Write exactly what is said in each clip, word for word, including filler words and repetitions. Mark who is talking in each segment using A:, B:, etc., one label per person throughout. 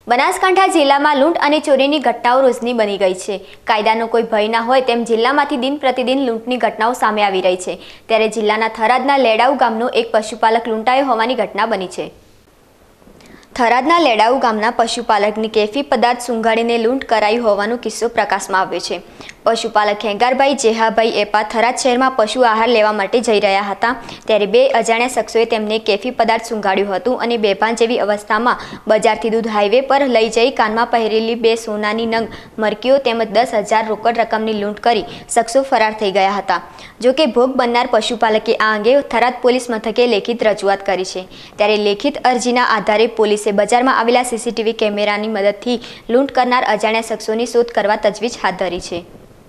A: બનાસકાંઠા જિલ્લામાં લૂંટ અને ચોરીની ઘટનાઓ રોજની બની ગઈ છે। કાયદાનો કોઈ ભય ના હોય તેમ જિલ્લામાંથી દિન પ્રતિદિન લૂંટની ઘટનાઓ સામે આવી રહી છે। ત્યારે જિલ્લાના થરાદના લેડાઉ ગામનો એક પશુપાલક લૂંટાયો હોવાની ઘટના બની છે। થરાદના લેડાઉ ગામના પશુપાલકની કેફી પદાર્થ સુંઘાડીને લૂંટ કરાઈ હોવાનો કિસ્સો પ્રકાશમાં આવ્યો છે। પશુપાલક ખેંગારભાઈ જેહાભાઈ એપા થરાદ શહેરમાં પશુ આહાર લેવા માટે જઈ રહ્યા હતા ત્યારે બે અજાણ્યા શખ્સોએ તેમને કેફી પદાર્થ સુંઘાડ્યું હતું અને બેભાન જેવી અવસ્થામાં બજારથી દૂધ હાઈવે પર લઈ જઈ કાનમાં પહેરેલી બે સોનાની નંગ મરકીઓ તેમજ દસ હજાર રોકડ રકમની લૂંટ કરી શખ્સો ફરાર થઈ ગયા હતા। જોકે ભોગ બનનાર પશુપાલકે આ અંગે થરાદ પોલીસ મથકે લેખિત રજૂઆત કરી છે। ત્યારે લેખિત અરજીના આધારે પોલીસે બજારમાં આવેલા સીસીટીવી કેમેરાની મદદથી લૂંટ કરનાર અજાણ્યા શખ્સોની શોધ કરવા તજવીજ હાથ ધરી છે।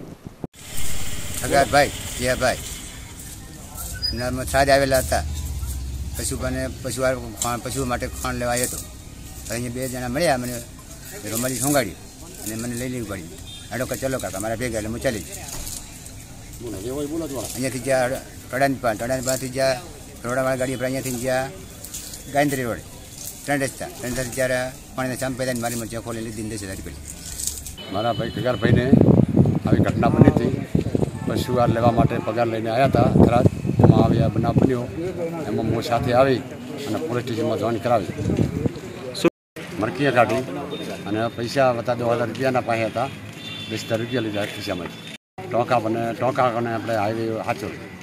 B: અગર ભાઈ જે ભાઈ નામ સાદ આવેલા હતા પશુપાને પશુ પશુ માટે ખાણ લેવા આવ્યો હતો। અહીંયા બે જણા મળ્યા, મને રૂમાલી સોંગાડી અને મને લઈ લેવી પડી। આડો કે ચલો કાકા મારા ભેગા એટલે હું ચાલી અહીંયાથી જ્યાં ટોડાની પાન ટોડાની પાનથી જ્યાં રોડાવાળા ગાડી પર અહીંયાથી જ્યાં ગાયત્રી રોડ ત્રણ રસ્તા ત્રણ રસ્તા જ્યારે પાણીને ચાંપ પેલા મારી મને ખોલી લીધી દસ હજાર પડી।
C: મારા ભાઈ કગારભાઈને આવી ઘટના બની હતી। પશુ આહાર લેવા માટે પગાર લઈને આવ્યા હતા થરાદ, એમાં આવી આ બનાવ બન્યો। એમાં હું સાથે આવી અને પોલીસ સ્ટેશનમાં જોઈન કરાવી, મરકીએ કાઢી અને પૈસા વત્તા દો હજાર રૂપિયાના પાસે હતા। દસ હજાર રૂપિયા લીધા ખિસ્સામાંથી। ટોંકા બને ટોંકા અને આપણે હાઈવે સાચો